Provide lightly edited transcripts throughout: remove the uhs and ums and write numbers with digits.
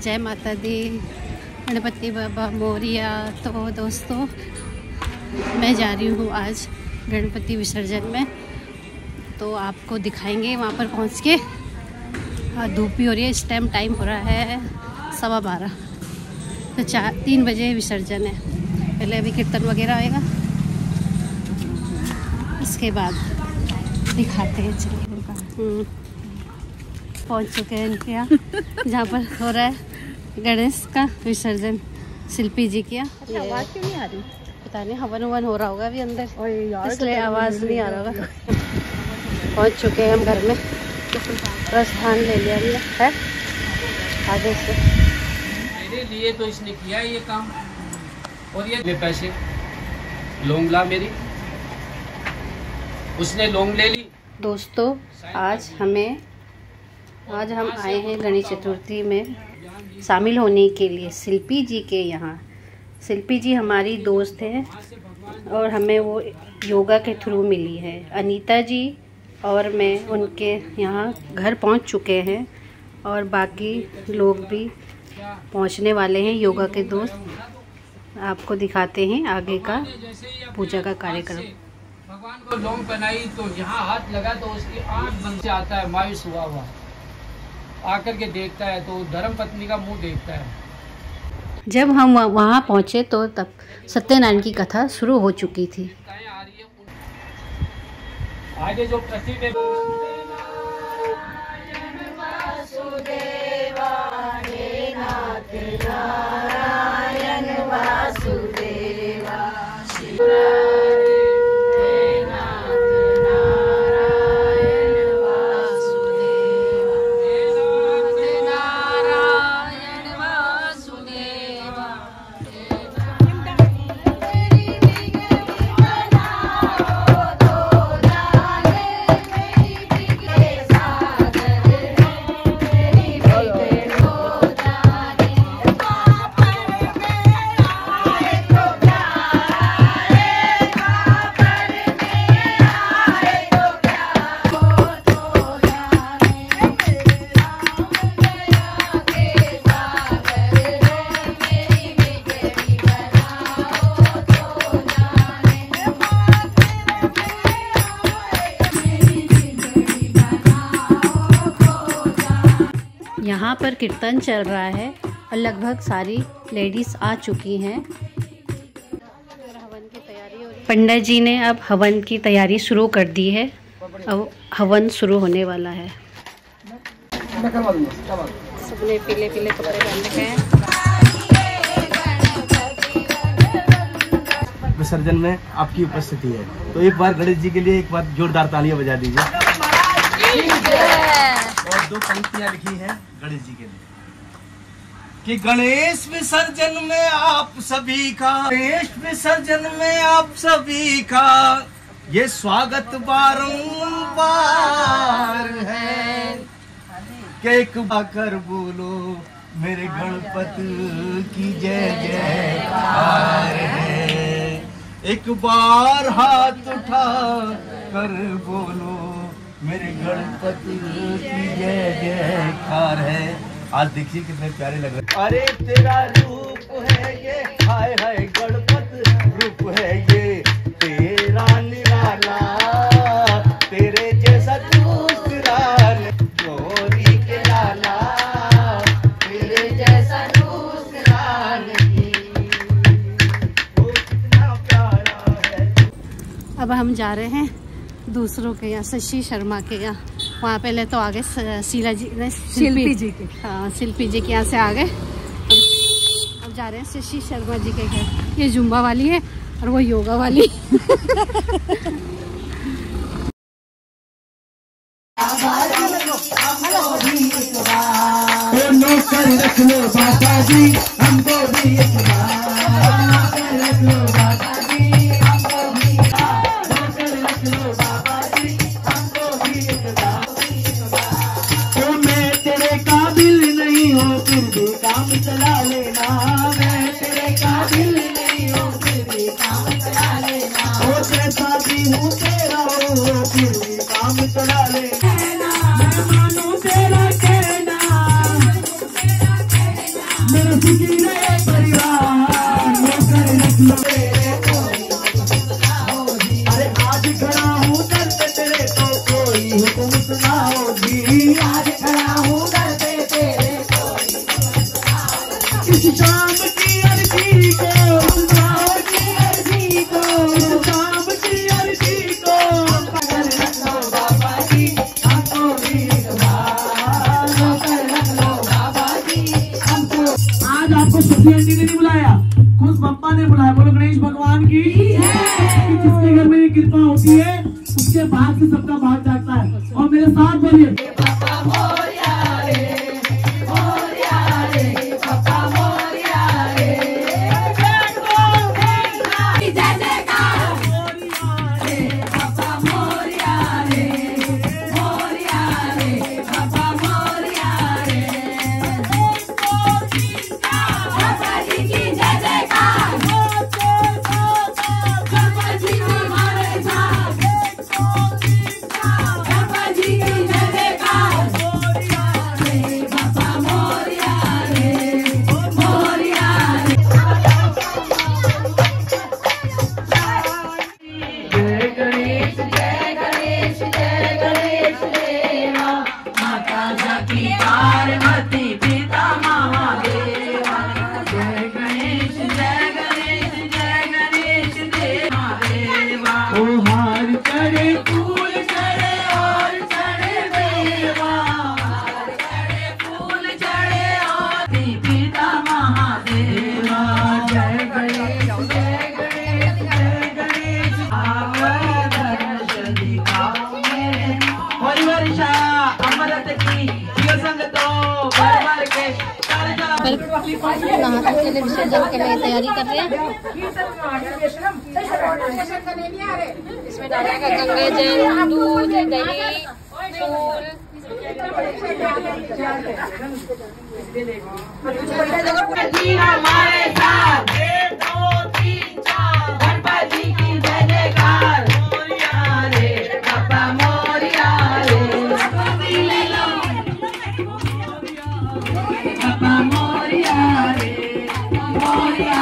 जय माता दी, गणपति बाबा मोरिया। तो दोस्तों मैं जा रही हूँ आज गणपति विसर्जन में, तो आपको दिखाएंगे वहाँ पर पहुँच के। धूप भी हो रही है, इस टाइम हो रहा है 12:15, तो 3 बजे विसर्जन है। पहले अभी कीर्तन वगैरह आएगा, इसके बाद दिखाते हैं। चलिए पहुँच चुके हैं इनके यहाँ जहाँ पर हो रहा है गणेश का विसर्जन, शिल्पी जी की। आवाज़ क्यों नहीं आ रही? पता नहीं, हवन ववन हो रहा होगा अभी अंदर, इसलिए तो आवाज़ नहीं आ रहा होगा। पहुँच चुके हैं हम घर में, प्रस्थान ले लिया हमने है आगे से। मेरे लिए तो इसने किया ये काम, और ये पैसे लोंग ला मेरी, उसने लोंग ले ली। दोस्तों आज हम आए हैं गणेश चतुर्थी में शामिल होने के लिए शिल्पी जी के यहाँ। शिल्पी जी हमारी दोस्त हैं और हमें वो योगा के थ्रू मिली है। अनीता जी और मैं उनके यहाँ घर पहुँच चुके हैं और बाकी लोग भी पहुँचने वाले हैं, योगा के दोस्त। आपको दिखाते हैं आगे का पूजा का कार्यक्रम। भगवान को लौंग पहनाई तो यहाँ हाथ लगा तो उसकी आँख बंद से आता है, मायूस हुआ आकर के देखता है तो धर्म पत्नी का मुंह देखता है। जब हम वहाँ पहुँचे तो तब सत्यनारायण की कथा शुरू हो चुकी थी। आगे जो प्रसिद्ध है यहाँ पर कीर्तन चल रहा है और लगभग सारी लेडीज आ चुकी हैं। पंडित जी ने अब हवन की तैयारी शुरू कर दी है। अब हवन शुरू होने वाला है। सबने पीले पीले कपड़े पहन रखे हैं। विसर्जन में आपकी उपस्थिति है, तो एक बार गणेश जी के लिए एक बार जोरदार तालियां बजा दीजिए। और 2 पंक्तियां लिखी हैं गणेश जी के लिए कि गणेश विसर्जन में आप सभी का, गणेश विसर्जन में आप सभी का ये स्वागत बारंबार है। एक बार बोलो मेरे गणपति की जय जयकार है। एक बार हाथ उठा कर बोलो मेरे गणपति की जय जयकार है। आज देखिए कितने प्यारे लग रहे। अरे तेरा रूप है ये, हाय हाय गणपति रूप है ये, तेरा निराला, तेरे जैसा दूसरा गौरी के लाला, तेरे जैसा दूसरा नहीं, वो कितना प्यारा है। अब हम जा रहे हैं दूसरों के यहाँ, शशि शर्मा के यहाँ। वहाँ पहले तो आगे शिल्पी जी के, हाँ शिल्पी जी के यहाँ से आ गए। अब जा रहे हैं शशि शर्मा जी के घर। ये जुम्बा वाली है और वो योगा वाली। रख लो बाबा जी हमको भी एक बार, रख लो बाबा जी हमको भी, रख लो बाबा जी हमको भी एक बार। तो मैं तेरे काबिल नहीं हूँ फिर भी काम चला लेना, मैं तेरे काबिल नहीं हूँ फिर भी काम चला लेना, वो जैसा भी हूँ तेरा हो फिर भी काम चला लेना, मैं मानू तेरा कहना। सुखी रहे परिवार, होकर रख लो तेरे कोई सुनाओ जी। अरे आज खड़ा हूँ दर पे तेरे को कोई हुक्म सुनाओ जी, आज खड़ा हूँ दर पे तेरे कोई हुक्म सुनाओ जी। इस शाम की अर्जी को सुनाओ जी, अर्जी को इस शाम की अर्जी को पकड़ रख लो बाबा जी, हमको भी इकबाल होकर रख लो बाबा जी हमको। आज आपको सब्जी आंटी ने नहीं बुलाया, खुद पप्पा ने बुलाया। बोलो गणेश भगवान की, जिसके घर में ये कृपा होती है उसके भाग से सबका भाग जागता है। और मेरे साथ बोलिए पापा मोरिया रे, मोरिया रे, पापा मोरिया रे, जय जयकार मोरिया रे, पापा मोरिया रे, मोरिया रे, पापा मोरिया रे, पापा जी की जय जयकार, पापा जी हमारे साथ, पापा जी की जय जयकार, मोरिया रे, पापा मोरिया रे, मोरिया रे। जय गणेश जय गणेश जय गणेश देवा, माता जाकी पार्वती पिता महादेवा। जय गणेश जय गणेश जय गणेश देवा देवा। ओ हार चढ़े फूल चढ़े और चढ़े देवा, हार चढ़े फूल चढ़े और पिता महादेवा। जय गणेश जय गणेश जय गणेश। दर्शन दिखाओ मेरे परिवर्षा अमृत की जियो संग तो भर भर के नहा के लिए विसर्जन के लिए तैयारी कर रहे हैं। इसमें डालेगा गंगा जल, दूध, दही, फूल। हमारे साथ 1 2 3 4 गणपति की जय जयकार, मोरिया रे, पापा मोरिया रे, पापा मोरिया रे, मोरिया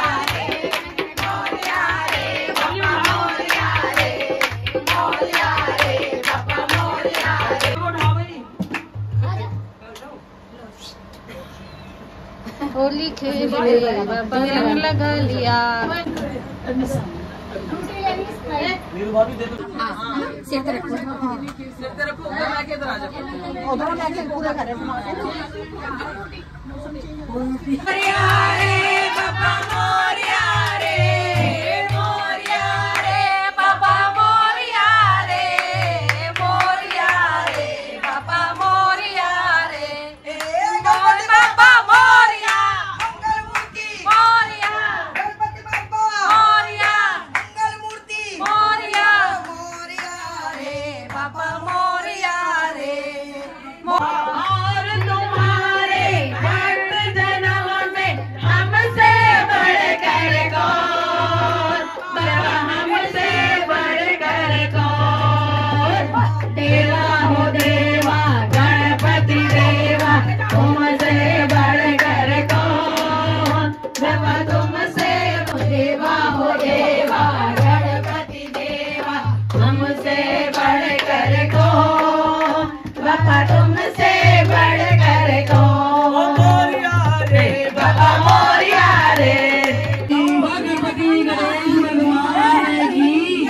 होली खेल लिया, रंग लगा लिया। मोरिया रे, पापा मोरिया रे, मोरिया रे, पापा मोरिया रे, मोरिया रे, पापा मोरिया रे, पापा मोरिया, मंगल मूर्ति मोरिया, गणपति बाप्पा मोरिया, मंगल मूर्ति मोरिया, मोरिया रे, पापा मोरिया रे। और तुम्हारे भक्त जनों में हमसे बढ़कर कौन, हमसे बढ़कर कौन, देवा हो देवा गणपति देवा, तुमसे बढ़कर कौन, देवा तुमसे देवा हो देवा गणपति देवा, हमसे बढ़कर कौन, बाबा तुमसे बढ़कर कौन, मोरिया रे, बाबा मोरिया रे। भगवती गणेश भगवान की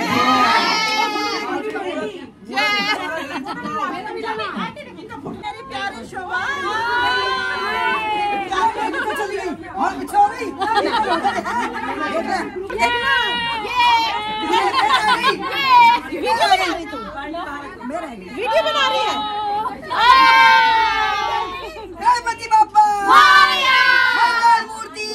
वीडियो बना रही है। गणपति बाप्पा मंगल मूर्ति।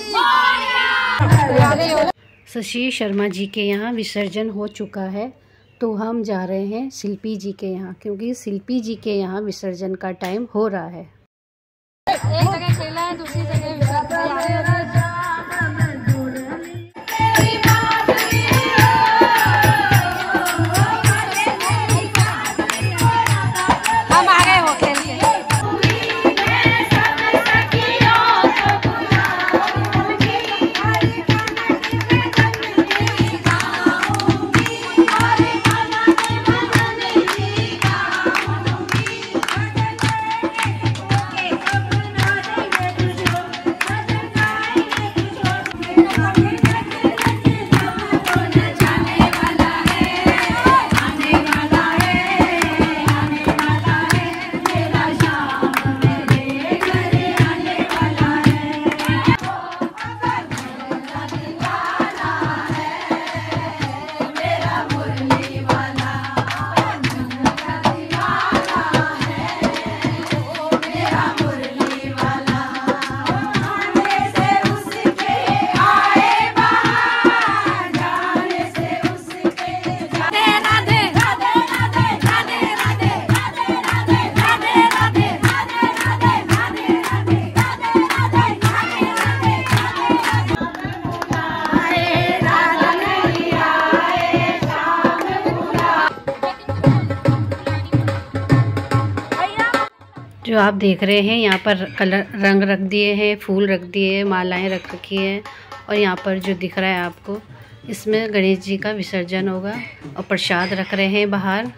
शशि शर्मा जी के यहाँ विसर्जन हो चुका है, तो हम जा रहे हैं शिल्पी जी के यहाँ, क्योंकि शिल्पी जी के यहाँ विसर्जन का टाइम हो रहा है। एक जगह खेला है, दूसरी जगह विसर्जन। हम आ गए हो खेल के। जो आप देख रहे हैं यहाँ पर कलर रंग रख दिए हैं, फूल रख दिए हैं, मालाएं रख रखी हैं। और यहाँ पर जो दिख रहा है आपको, इसमें गणेश जी का विसर्जन होगा और प्रसाद रख रहे हैं बाहर।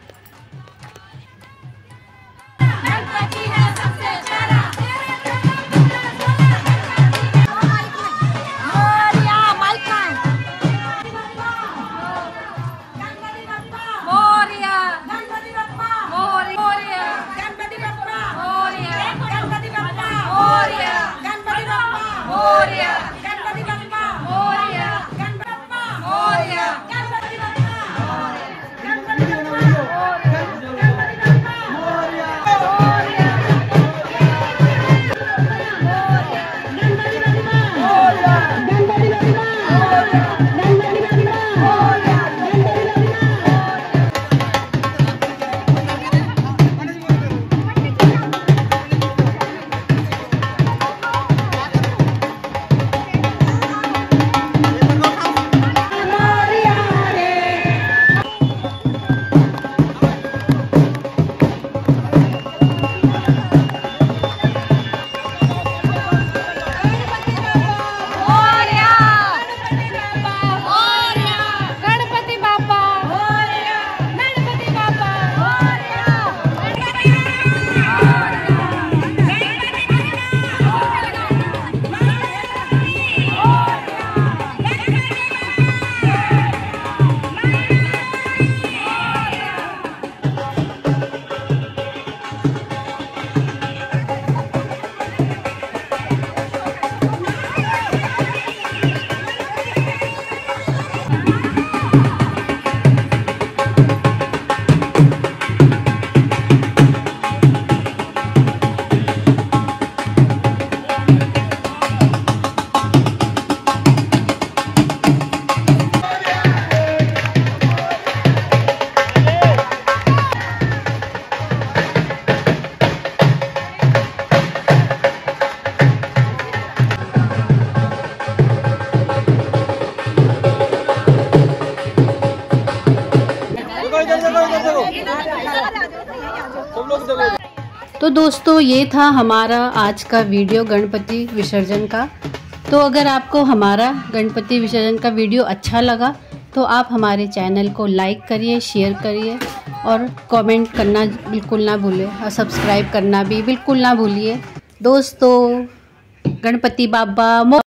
तो दोस्तों ये था हमारा आज का वीडियो गणपति विसर्जन का। तो अगर आपको हमारा गणपति विसर्जन का वीडियो अच्छा लगा तो आप हमारे चैनल को लाइक करिए, शेयर करिए और कमेंट करना बिल्कुल ना भूलें और सब्सक्राइब करना भी बिल्कुल ना भूलिए। दोस्तों गणपति बाबा